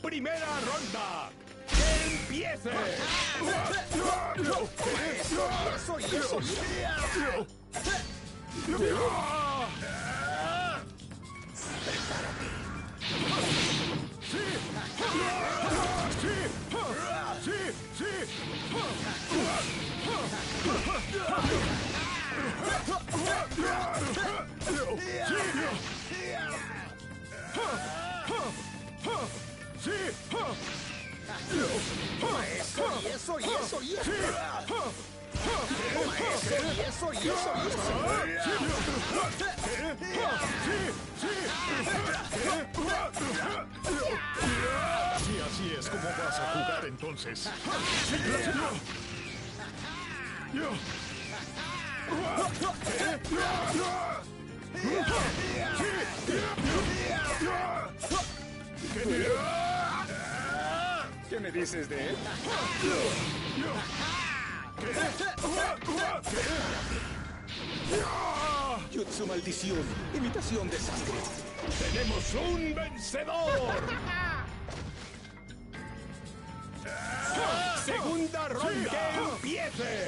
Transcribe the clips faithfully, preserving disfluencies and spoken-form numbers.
primera ronda. ¡Que empiece! ¡Eso y eso! Eso y eso y eso y eso. Eso y eso y eso. Si así es como vas a jugar entonces. ¿Qué me dices de él? Jutsu maldición, imitación de sangre. ¡Tenemos un vencedor! ¡Segunda ronda! ¡Que empiece!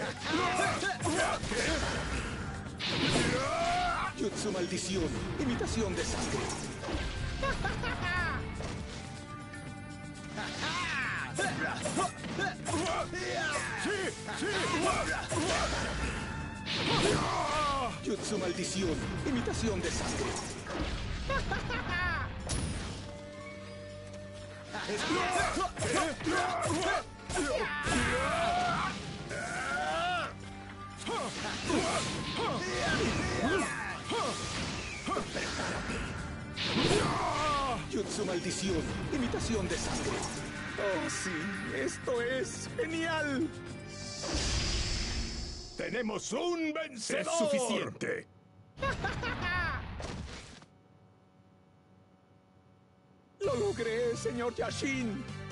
Jutsu maldición, imitación de sangre. Jutsu maldición, imitación de sangre. Jutsu maldición, imitación de sangre. Oh, sí, esto es genial. ¡Tenemos un vencedor! ¡Es suficiente! Lo logré, señor Yashin.